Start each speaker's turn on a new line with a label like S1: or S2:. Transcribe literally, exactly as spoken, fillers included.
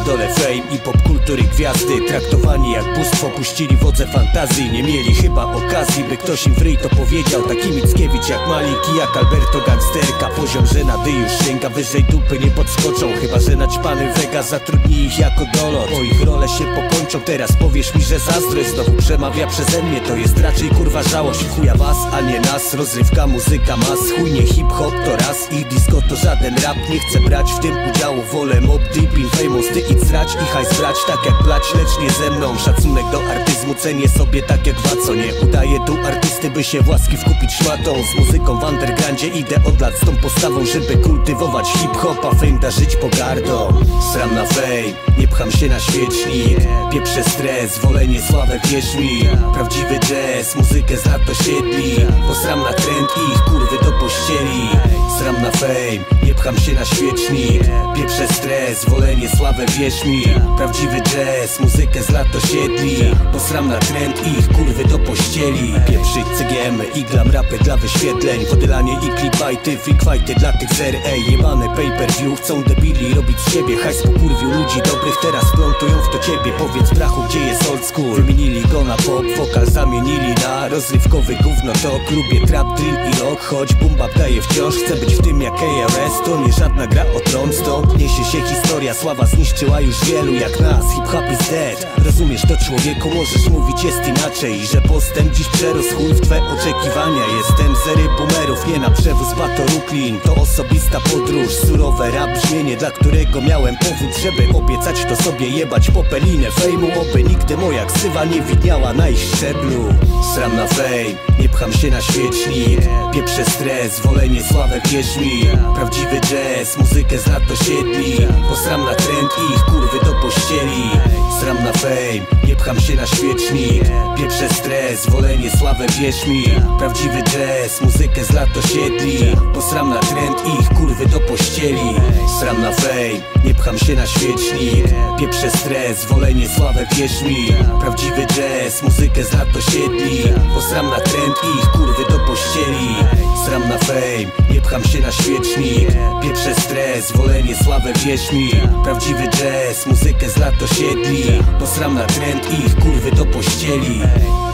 S1: pierdolę fame i popkultury gwiazdy, traktowani jak bóstwo, puścili wodze fantazji. Nie mieli chyba okazji, by ktoś im w ryj to powiedział. Taki Mickiewicz jak Malik i jak Alberto Gangsterka. Poziom żenady już sięga wyżej, dupy nie podskoczą, chyba że naćpany Vegas zatrudni ich jako dolor. Bo ich role się pokończą, teraz powiesz mi, że zazdrość znowu przemawia przeze mnie. To jest raczej kurwa żałość, chuja was, a nie nas. Rozrywka, muzyka, mas, chuj nie hip-hop to raz. Ich disco to żaden rap, nie chcę brać w tym udziału. Wolę mob, deep in famous, ty idź srać i hajs brać tak jak plać, lecz nie ze mną. Szacunek do artyzmu cenię sobie tak jak waco. Nie udaję tu artysty, by się w łaski wkupić szmatą. Z muzyką w undergroundzie idę od lat z tą postawą, żeby kultywować hip-hopa, fame darzyć pogardą. Sram na fame, nie pcham się na świecznik, pieprzę stres, wolenie sławę, wierz mi. Prawdziwy jazz, muzykę z lat osiedli, posram na trend i ich kurwy do pościeli. Sram na fame, nie pcham się na świecznik, pieprzę stres, wolenie sławę, wierz mi. Prawdziwy jazz, muzykę z lat osiedli, posram na trend i ich kurwy do pościeli. Pieprzyć C G M-y i glam rapy dla wyświetleń, podylanie i clickbaity, freakfighty dla tych zer. Ej, jebane pay-per-view, chcą debili robić z siebie hajs, pokurwił ludzi dobrych, teraz plątują w to ciebie. Powiedz brachu, gdzie jest old school? Wymienili go na pop, wokal zamienili na rozrywkowy gównotok. Lubię trap, drill i rock, choć boom bap daje wciąż. Chcę być w tym jak K R S, to nie żadna gra o tron. Stąd niesie się historia, sława zniszczyła już wielu jak nas. Hip-hop is dead, rozumiesz to człowieku, możesz mówić jest inaczej, że postęp dziś przerósł chuj w twe oczekiwania. Jestem zery boomerów, nie na przewóz batoruklin. To osobista podróż, surowe rap brzmienie, dla którego miałem powód, żeby obiecać to sobie jebać popelinę fejmu. Oby nigdy moja ksywa nie widniała na ich szczeblu. Sram na fame, nie pcham się na świecznik, pieprzę stres, wolenie sławę, wierz mi. Prawdziwy jazz, muzykę z lat osiedli, posram na trend i ich kurwy do pościeli. Sram na fame, nie pcham się na świecznik, pieprzę stres, wolenie sławę, wierz mi. Prawdziwy jazz, muzykę z lat osiedli, posram na trend i ich kurwy do pościeli. Sram na fame, nie pcham się na świecznik, pieprzę stres, wolenie sławę, wierz mi. Prawdziwy jazz, muzykę z lat osiedli, posram na trend i ich kurwy do pościeli. Sram na fame, nie pcham się na świecznik, pieprzę stres, wolenie sławę, wierz mi. Prawdziwy jazz, muzykę z lat osiedli, posram na trend i ich kurwy do pościeli.